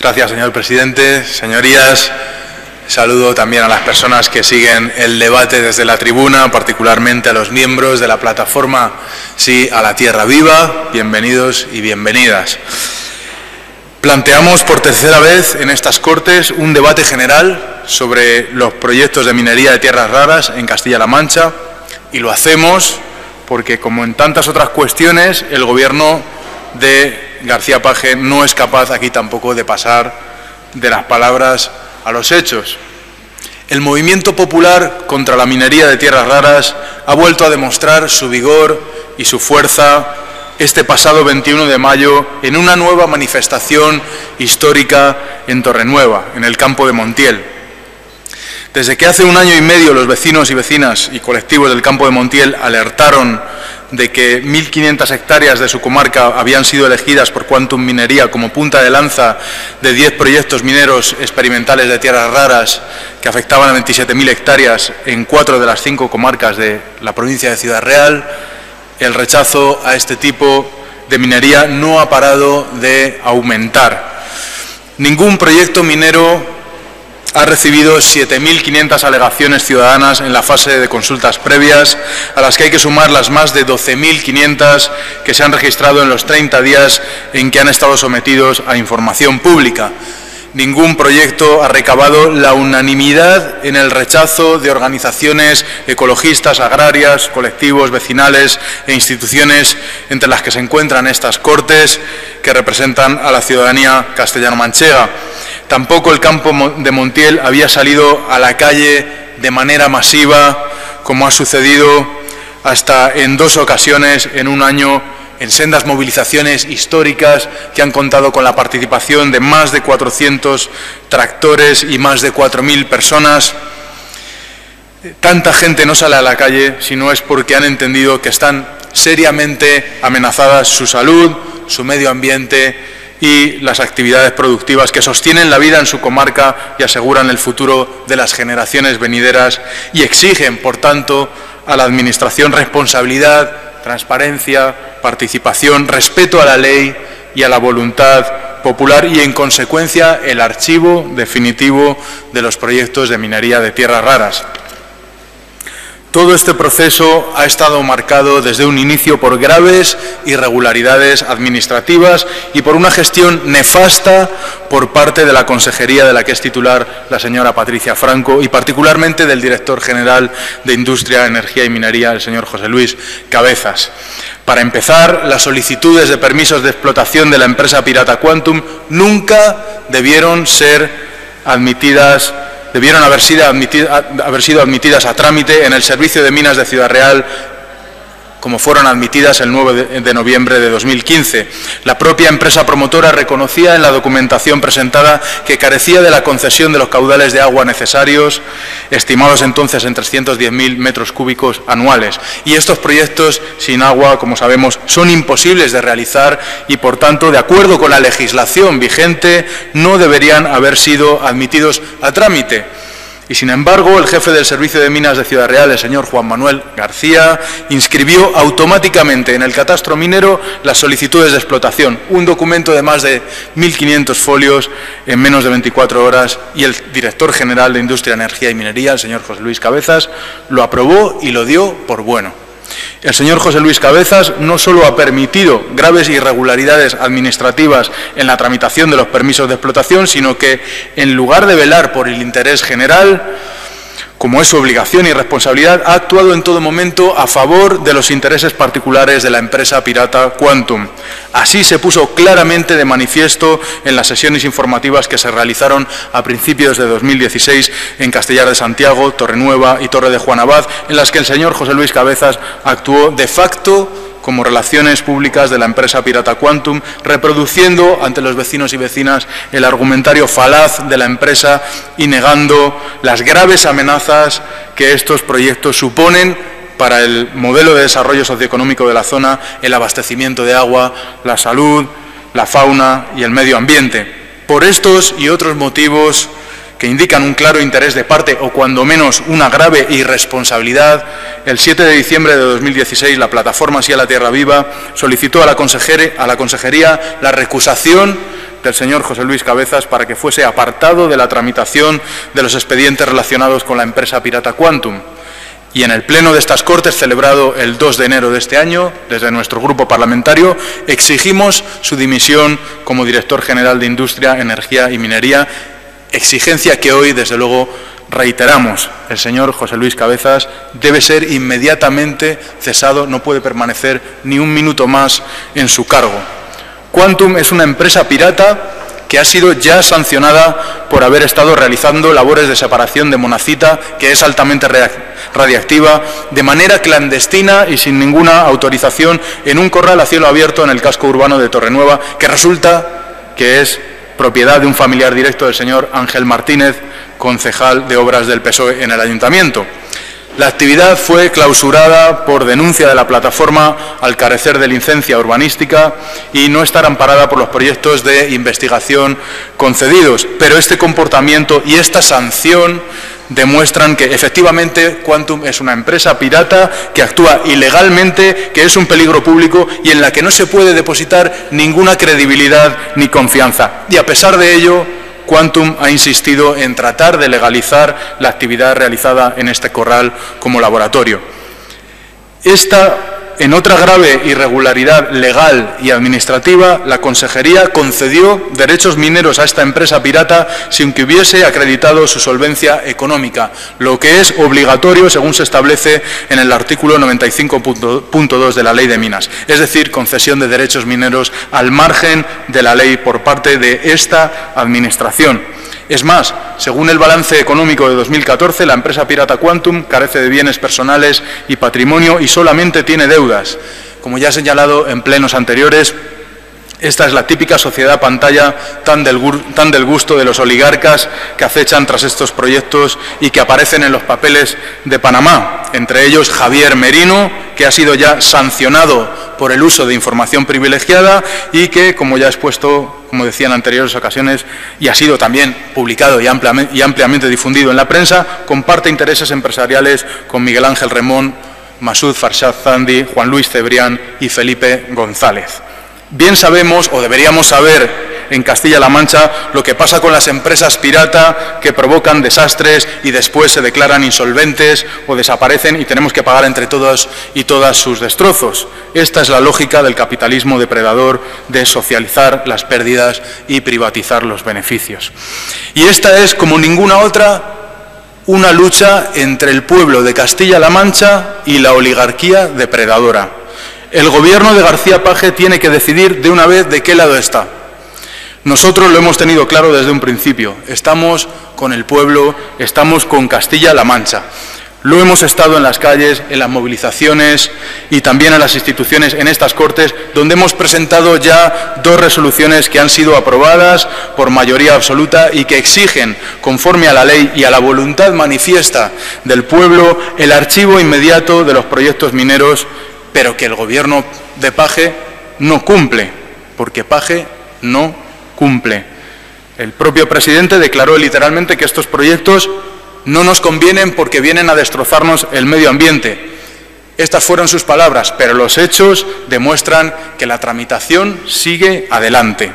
Gracias, señor presidente. Señorías, saludo también a las personas que siguen el debate desde la tribuna, particularmente a los miembros de la plataforma Sí a la Tierra Viva. Bienvenidos y bienvenidas. Planteamos por tercera vez en estas Cortes un debate general sobre los proyectos de minería de tierras raras en Castilla-La Mancha, y lo hacemos porque, como en tantas otras cuestiones, el Gobierno de García Page no es capaz aquí tampoco de pasar de las palabras a los hechos. El movimiento popular contra la minería de tierras raras ha vuelto a demostrar su vigor y su fuerza este pasado 21 de mayo en una nueva manifestación histórica en Torrenueva, en el campo de Montiel. Desde que hace un año y medio los vecinos y vecinas y colectivos del campo de Montiel alertaron de que 1.500 hectáreas de su comarca habían sido elegidas por Quantum Minería como punta de lanza de 10 proyectos mineros experimentales de tierras raras que afectaban a 27.000 hectáreas en 4 de las 5 comarcas de la provincia de Ciudad Real, el rechazo a este tipo de minería no ha parado de aumentar. Ningún proyecto minero ha recibido 7.500 alegaciones ciudadanas en la fase de consultas previas, a las que hay que sumar las más de 12.500 que se han registrado en los 30 días en que han estado sometidos a información pública. Ningún proyecto ha recabado la unanimidad en el rechazo de organizaciones ecologistas, agrarias, colectivos, vecinales e instituciones, entre las que se encuentran estas Cortes, que representan a la ciudadanía castellano-manchega. Tampoco el campo de Montiel había salido a la calle de manera masiva, como ha sucedido hasta en 2 ocasiones en un año, en sendas movilizaciones históricas que han contado con la participación de más de 400 tractores y más de 4.000 personas. Tanta gente no sale a la calle si no es porque han entendido que están seriamente amenazadas su salud, su medio ambiente y las actividades productivas que sostienen la vida en su comarca y aseguran el futuro de las generaciones venideras, y exigen, por tanto, a la Administración responsabilidad, transparencia, participación, respeto a la ley y a la voluntad popular y, en consecuencia, el archivo definitivo de los proyectos de minería de tierras raras. Todo este proceso ha estado marcado desde un inicio por graves irregularidades administrativas y por una gestión nefasta por parte de la consejería de la que es titular la señora Patricia Franco, y particularmente del director general de Industria, Energía y Minería, el señor José Luis Cabezas. Para empezar, las solicitudes de permisos de explotación de la empresa pirata Quantum nunca debieron haber sido admitidas a trámite en el Servicio de Minas de Ciudad Real, como fueron admitidas el 9 de noviembre de 2015. La propia empresa promotora reconocía en la documentación presentada que carecía de la concesión de los caudales de agua necesarios, estimados entonces en 310.000 metros cúbicos anuales. Y estos proyectos sin agua, como sabemos, son imposibles de realizar y, por tanto, de acuerdo con la legislación vigente, no deberían haber sido admitidos a trámite. Y, sin embargo, el jefe del Servicio de Minas de Ciudad Real, el señor Juan Manuel García, inscribió automáticamente en el catastro minero las solicitudes de explotación, un documento de más de 1.500 folios en menos de 24 horas, y el director general de Industria, Energía y Minería, el señor José Luis Cabezas, lo aprobó y lo dio por bueno. El señor José Luis Cabezas no solo ha permitido graves irregularidades administrativas en la tramitación de los permisos de explotación, sino que, en lugar de velar por el interés general, como es su obligación y responsabilidad, ha actuado en todo momento a favor de los intereses particulares de la empresa pirata Quantum. Así se puso claramente de manifiesto en las sesiones informativas que se realizaron a principios de 2016 en Castellar de Santiago, Torrenueva y Torre de Juan Abad, en las que el señor José Luis Cabezas actuó de facto como relaciones públicas de la empresa pirata Quantum, reproduciendo ante los vecinos y vecinas el argumentario falaz de la empresa y negando las graves amenazas que estos proyectos suponen para el modelo de desarrollo socioeconómico de la zona, el abastecimiento de agua, la salud, la fauna y el medio ambiente. Por estos y otros motivos que indican un claro interés de parte, o cuando menos una grave irresponsabilidad, el 7 de diciembre de 2016 la plataforma Sí a la Tierra Viva solicitó a la Consejería la recusación del señor José Luis Cabezas para que fuese apartado de la tramitación de los expedientes relacionados con la empresa pirata Quantum. Y en el pleno de estas Cortes, celebrado el 2 de enero de este año, desde nuestro grupo parlamentario, exigimos su dimisión como director general de Industria, Energía y Minería, exigencia que hoy, desde luego, reiteramos. El señor José Luis Cabezas debe ser inmediatamente cesado, no puede permanecer ni un minuto más en su cargo. Quantum es una empresa pirata que ha sido ya sancionada por haber estado realizando labores de separación de monazita, que es altamente radiactiva, de manera clandestina y sin ninguna autorización en un corral a cielo abierto en el casco urbano de Torrenueva, que resulta que es propiedad de un familiar directo del señor Ángel Martínez, concejal de Obras del PSOE en el Ayuntamiento. La actividad fue clausurada por denuncia de la plataforma al carecer de licencia urbanística y no estar amparada por los proyectos de investigación concedidos. Pero este comportamiento y esta sanción demuestran que efectivamente Quantum es una empresa pirata que actúa ilegalmente, que es un peligro público y en la que no se puede depositar ninguna credibilidad ni confianza. Y a pesar de ello, Quantum ha insistido en tratar de legalizar la actividad realizada en este corral como laboratorio. En otra grave irregularidad legal y administrativa, la Consejería concedió derechos mineros a esta empresa pirata sin que hubiese acreditado su solvencia económica, lo que es obligatorio según se establece en el artículo 95.2 de la Ley de Minas, es decir, concesión de derechos mineros al margen de la ley por parte de esta Administración. Es más, según el balance económico de 2014, la empresa pirata Quantum carece de bienes personales y patrimonio y solamente tiene deudas. Como ya he señalado en plenos anteriores, esta es la típica sociedad pantalla tan del gusto de los oligarcas que acechan tras estos proyectos y que aparecen en los papeles de Panamá, entre ellos Javier Merino, que ha sido ya sancionado por el uso de información privilegiada y que, como ya he expuesto, como decía en anteriores ocasiones, y ha sido también publicado y ampliamente difundido en la prensa, comparte intereses empresariales con Miguel Ángel Remón, Masud Farshad Zandi, Juan Luis Cebrián y Felipe González. Bien sabemos, o deberíamos saber, en Castilla-La Mancha, lo que pasa con las empresas pirata que provocan desastres y después se declaran insolventes o desaparecen y tenemos que pagar entre todos y todas sus destrozos. Esta es la lógica del capitalismo depredador de socializar las pérdidas y privatizar los beneficios. Y esta es, como ninguna otra, una lucha entre el pueblo de Castilla-La Mancha y la oligarquía depredadora. El gobierno de García Paje tiene que decidir de una vez de qué lado está. Nosotros lo hemos tenido claro desde un principio. Estamos con el pueblo, estamos con Castilla-La Mancha. Lo hemos estado en las calles, en las movilizaciones y también en las instituciones, en estas Cortes, donde hemos presentado ya 2 resoluciones que han sido aprobadas por mayoría absoluta y que exigen, conforme a la ley y a la voluntad manifiesta del pueblo, el archivo inmediato de los proyectos mineros, pero que el gobierno de Paje no cumple, porque Paje no cumple. El propio presidente declaró literalmente que estos proyectos no nos convienen porque vienen a destrozarnos el medio ambiente. Estas fueron sus palabras, pero los hechos demuestran que la tramitación sigue adelante.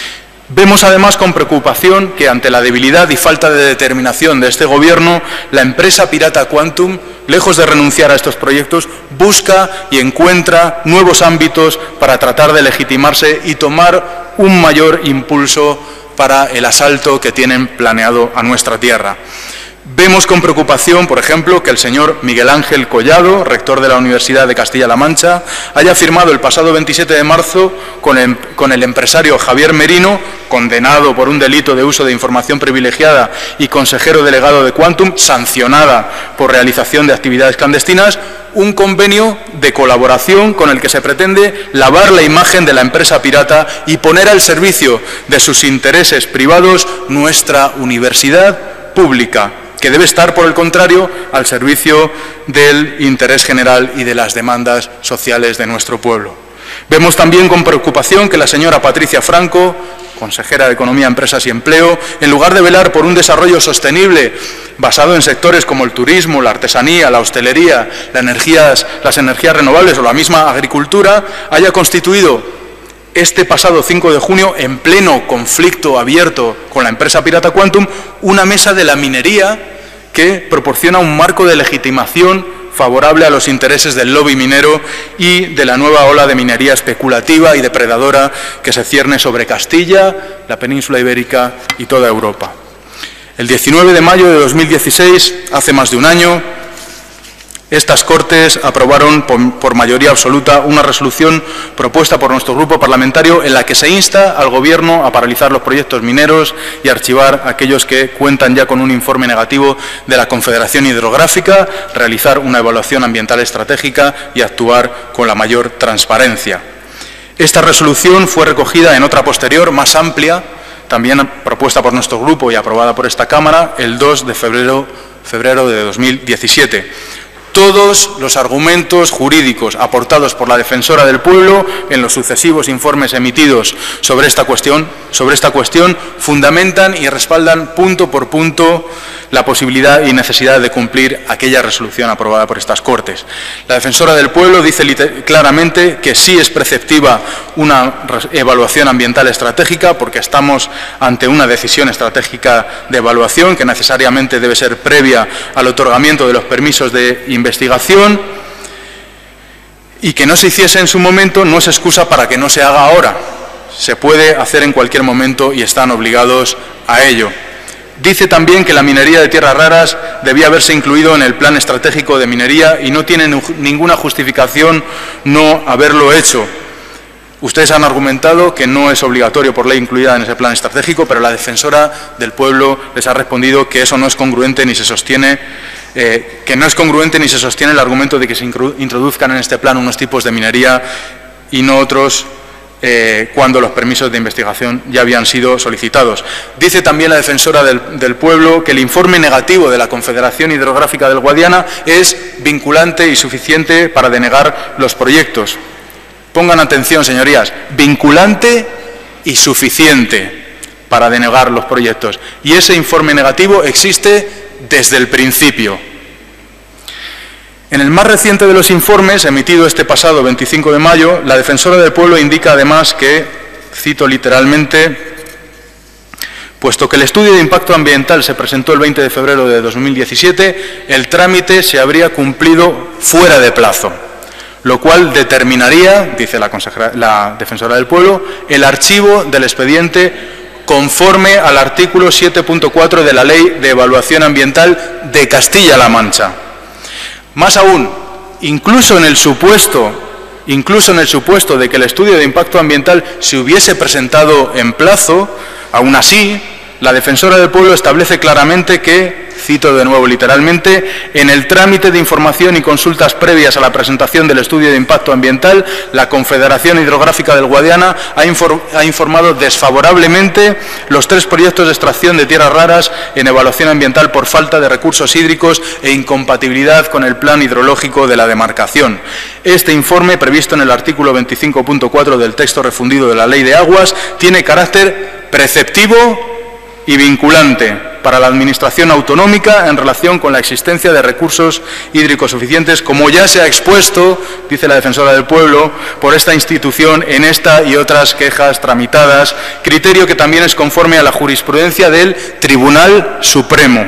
Vemos además con preocupación que ante la debilidad y falta de determinación de este gobierno, la empresa pirata Quantum, lejos de renunciar a estos proyectos, busca y encuentra nuevos ámbitos para tratar de legitimarse y tomar un mayor impulso para el asalto que tienen planeado a nuestra tierra. Vemos con preocupación, por ejemplo, que el señor Miguel Ángel Collado, rector de la Universidad de Castilla-La Mancha, haya firmado el pasado 27 de marzo con el empresario Javier Merino, condenado por un delito de uso de información privilegiada y consejero delegado de Quantum, sancionada por realización de actividades clandestinas, un convenio de colaboración con el que se pretende lavar la imagen de la empresa pirata y poner al servicio de sus intereses privados nuestra universidad pública, que debe estar, por el contrario, al servicio del interés general y de las demandas sociales de nuestro pueblo. Vemos también con preocupación que la señora Patricia Franco, consejera de Economía, Empresas y Empleo, en lugar de velar por un desarrollo sostenible basado en sectores como el turismo, la artesanía, la hostelería, las energías renovables o la misma agricultura, haya constituido este pasado 5 de junio, en pleno conflicto abierto con la empresa pirata Quantum, una mesa de la minería que proporciona un marco de legitimación favorable a los intereses del lobby minero y de la nueva ola de minería especulativa y depredadora que se cierne sobre Castilla, la península ibérica y toda Europa. El 19 de mayo de 2016, hace más de un año, estas Cortes aprobaron por mayoría absoluta una resolución propuesta por nuestro grupo parlamentario en la que se insta al Gobierno a paralizar los proyectos mineros y archivar aquellos que cuentan ya con un informe negativo de la Confederación Hidrográfica, realizar una evaluación ambiental estratégica y actuar con la mayor transparencia. Esta resolución fue recogida en otra posterior, más amplia, también propuesta por nuestro grupo y aprobada por esta Cámara, el 2 de febrero de 2017. Todos los argumentos jurídicos aportados por la Defensora del Pueblo en los sucesivos informes emitidos sobre esta cuestión fundamentan y respaldan punto por punto la posibilidad y necesidad de cumplir aquella resolución aprobada por estas Cortes. La Defensora del Pueblo dice claramente que sí es preceptiva una evaluación ambiental estratégica, porque estamos ante una decisión estratégica de evaluación que necesariamente debe ser previa al otorgamiento de los permisos de investigación, y que no se hiciese en su momento no es excusa para que no se haga ahora. Se puede hacer en cualquier momento y están obligados a ello. Dice también que la minería de tierras raras debía haberse incluido en el Plan Estratégico de Minería y no tiene ninguna justificación no haberlo hecho. Ustedes han argumentado que no es obligatorio por ley incluida en ese plan estratégico, pero la Defensora del Pueblo les ha respondido que eso no es congruente ni se sostiene, el argumento de que se introduzcan en este plan unos tipos de minería y no otros cuando los permisos de investigación ya habían sido solicitados. Dice también la Defensora del Pueblo que el informe negativo de la Confederación Hidrográfica del Guadiana es vinculante y suficiente para denegar los proyectos. Pongan atención, señorías, vinculante y suficiente para denegar los proyectos. Y ese informe negativo existe desde el principio. En el más reciente de los informes, emitido este pasado 25 de mayo, la Defensora del Pueblo indica además que, cito literalmente, puesto que el estudio de impacto ambiental se presentó el 20 de febrero de 2017, el trámite se habría cumplido fuera de plazo, lo cual determinaría, dice la Defensora del Pueblo, el archivo del expediente conforme al artículo 7.4 de la Ley de Evaluación Ambiental de Castilla-La Mancha. Más aún, incluso en el supuesto de que el estudio de impacto ambiental se hubiese presentado en plazo, aún así, la Defensora del Pueblo establece claramente que, cito de nuevo literalmente, en el trámite de información y consultas previas a la presentación del estudio de impacto ambiental, la Confederación Hidrográfica del Guadiana ha informado desfavorablemente los 3 proyectos de extracción de tierras raras en evaluación ambiental por falta de recursos hídricos e incompatibilidad con el plan hidrológico de la demarcación. Este informe, previsto en el artículo 25.4 del texto refundido de la Ley de Aguas, tiene carácter preceptivo y vinculante para la Administración autonómica en relación con la existencia de recursos hídricos suficientes, como ya se ha expuesto, dice la Defensora del Pueblo, por esta institución en esta y otras quejas tramitadas, criterio que también es conforme a la jurisprudencia del Tribunal Supremo.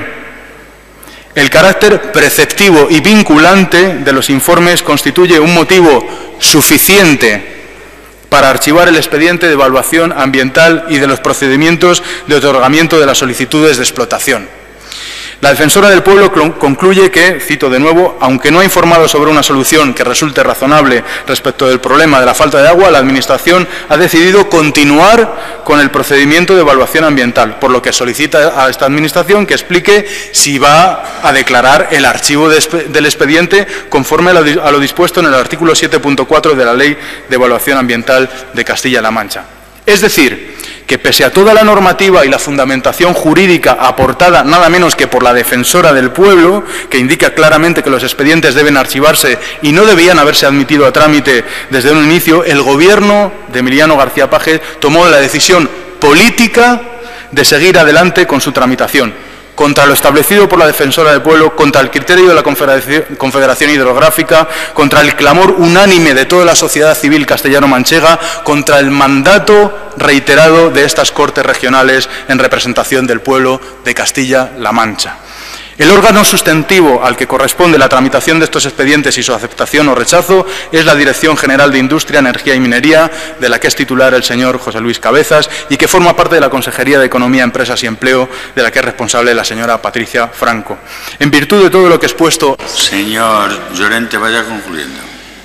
El carácter preceptivo y vinculante de los informes constituye un motivo suficiente para archivar el expediente de evaluación ambiental y de los procedimientos de otorgamiento de las solicitudes de explotación. La Defensora del Pueblo concluye que, cito de nuevo, aunque no ha informado sobre una solución que resulte razonable respecto del problema de la falta de agua, la Administración ha decidido continuar con el procedimiento de evaluación ambiental, por lo que solicita a esta Administración que explique si va a declarar el archivo del expediente conforme a lo dispuesto en el artículo 7.4 de la Ley de Evaluación Ambiental de Castilla-La Mancha. Es decir, que pese a toda la normativa y la fundamentación jurídica aportada nada menos que por la Defensora del Pueblo, que indica claramente que los expedientes deben archivarse y no debían haberse admitido a trámite desde un inicio, el Gobierno de Emiliano García Paje tomó la decisión política de seguir adelante con su tramitación. contra lo establecido por la Defensora del Pueblo, contra el criterio de la Confederación Hidrográfica, contra el clamor unánime de toda la sociedad civil castellano-manchega, contra el mandato reiterado de estas Cortes regionales en representación del pueblo de Castilla-La Mancha. El órgano sustantivo al que corresponde la tramitación de estos expedientes y su aceptación o rechazo es la Dirección General de Industria, Energía y Minería, de la que es titular el señor José Luis Cabezas y que forma parte de la Consejería de Economía, Empresas y Empleo, de la que es responsable la señora Patricia Franco. En virtud de todo lo que he expuesto... Señor Llorente, vaya concluyendo.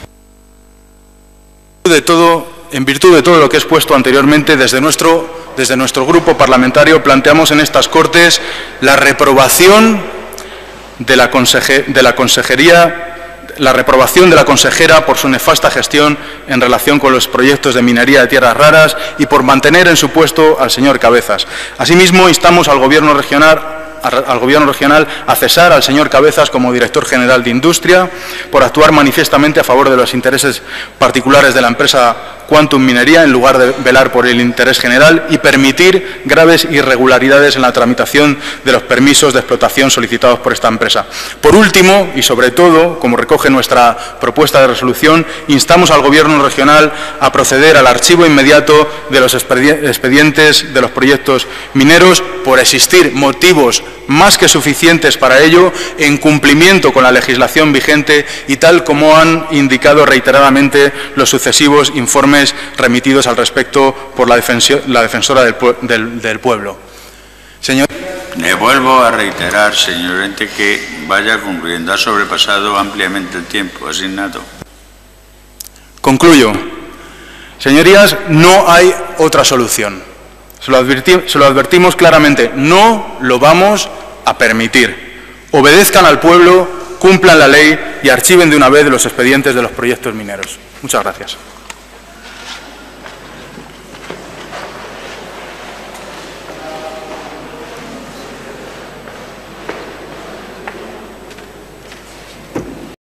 En virtud de todo lo que he expuesto anteriormente, desde nuestro grupo parlamentario planteamos en estas Cortes la reprobación de la consejera por su nefasta gestión en relación con los proyectos de minería de tierras raras y por mantener en su puesto al señor Cabezas. Asimismo, instamos al Gobierno regional a cesar al señor Cabezas como director general de Industria por actuar manifiestamente a favor de los intereses particulares de la empresa Quantum Minería en lugar de velar por el interés general y permitir graves irregularidades en la tramitación de los permisos de explotación solicitados por esta empresa. Por último, y sobre todo, como recoge nuestra propuesta de resolución, instamos al Gobierno regional a proceder al archivo inmediato de los expedientes de los proyectos mineros por existir motivos más que suficientes para ello, en cumplimiento con la legislación vigente y tal como han indicado reiteradamente los sucesivos informes remitidos al respecto por la Defensora del Pueblo. Señor. Le vuelvo a reiterar, señor Llorente, que vaya concluyendo. Ha sobrepasado ampliamente el tiempo asignado. Concluyo. Señorías, no hay otra solución. Se lo advertimos claramente, no lo vamos a permitir. Obedezcan al pueblo, cumplan la ley y archiven de una vez los expedientes de los proyectos mineros. Muchas gracias.